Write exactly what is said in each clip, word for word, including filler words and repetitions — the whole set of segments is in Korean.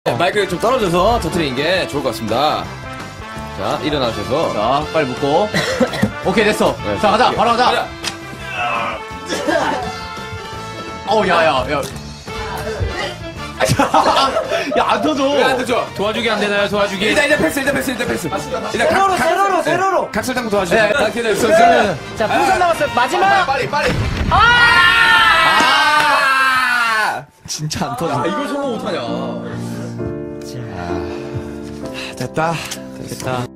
마이크를 좀 떨어져서 터트리는 게 좋을 것 같습니다. 자, 일어나셔서. 자, 빨리 묶고. 오케이, 됐어. 네, 자, 가자. 오케이. 바로 가자. 가자. 어우, 야, 야, 야. 야, 안 터져. 왜 안 되죠? 도와주기 안 되나요? 도와주기. 일단, 일단 패스, 일단 패스, 일단 패스. 일단 세로로, 세로로, 세로로. 각설당구 도와주세요. 네, 아, 기다려, 있어, 네. 자, 풍선 남았어요. 마지막. 빨리, 빨리. 아! 아! 진짜 안 터져. 아, 이걸 성공 못하냐. 됐다. 됐다.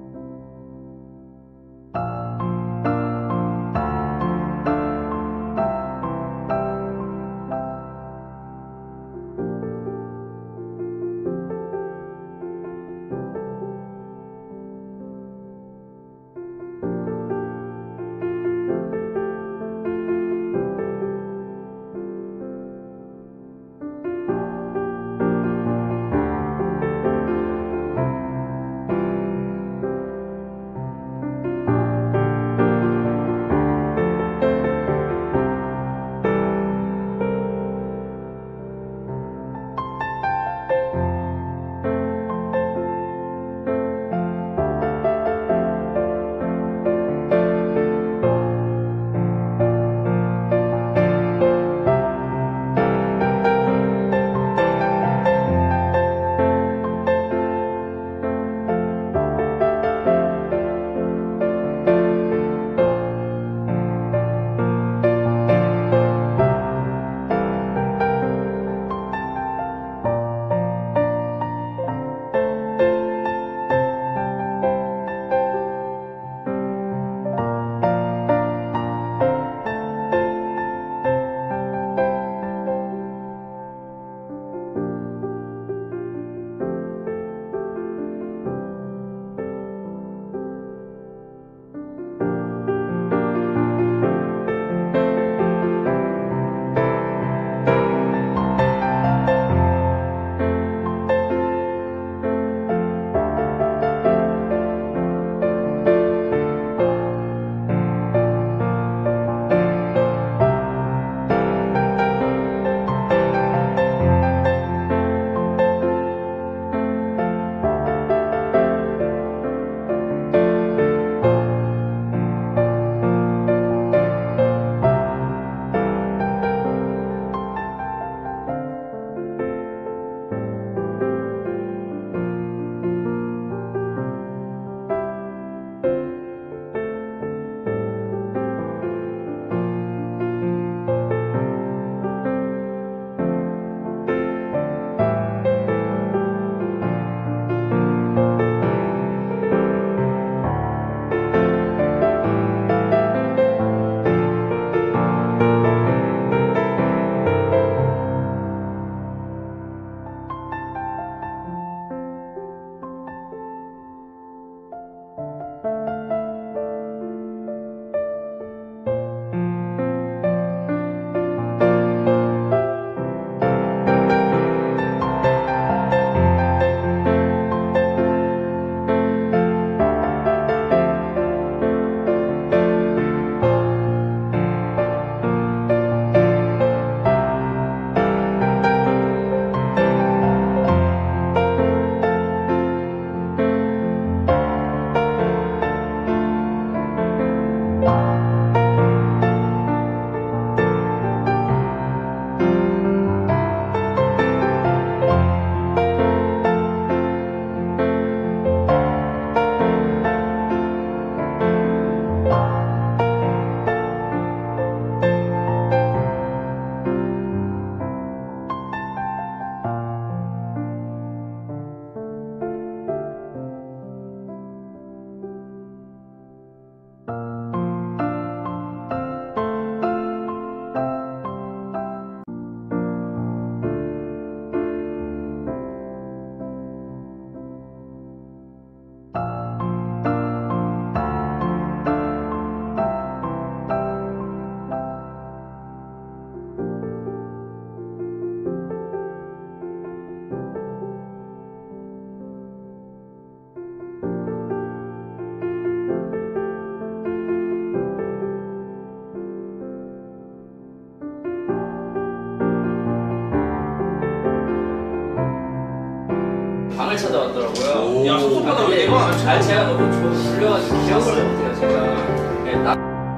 남을 찾아왔더라고요. 야, 소속하다 왜 내가 잘 제가 너무 좀 불려가지고 기억을 못해요, 제가. 네, 나...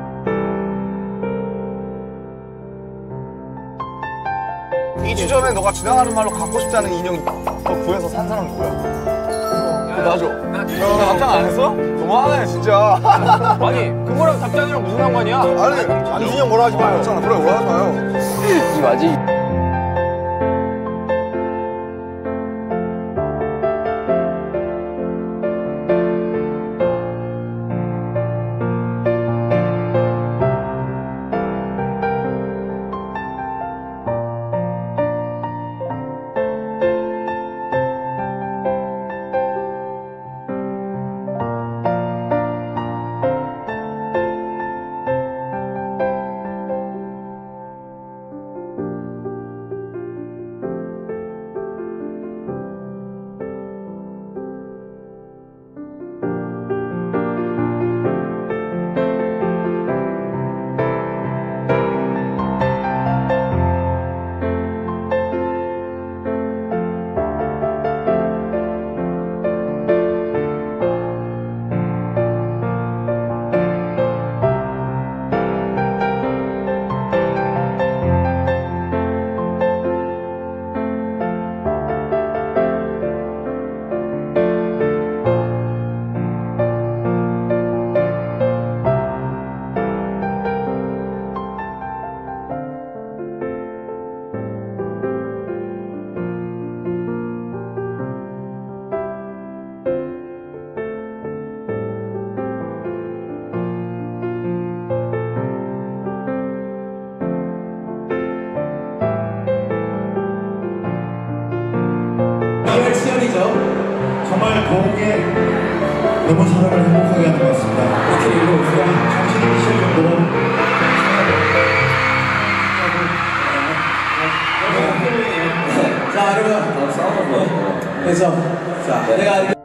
이 주전에 너가 지나가는 말로 갖고 싶다는 인형 너 구해서 산 사람 누구야? 나줘. 나 답장 안 했어? 너무하네 진짜. 아니, 그거랑 답장이랑 무슨 상관이야? 아니 안준이 형 뭐라 하지 마요. 그래 뭐라 하지 마요. 이 맞지? 리얼 치열이죠. 정말 더욱에 너무 사랑을 행복하게 하는 것 같습니다. 이렇게 일로 오세요. 정신이 미칠 정도로 자 여러분 그래서 자 내가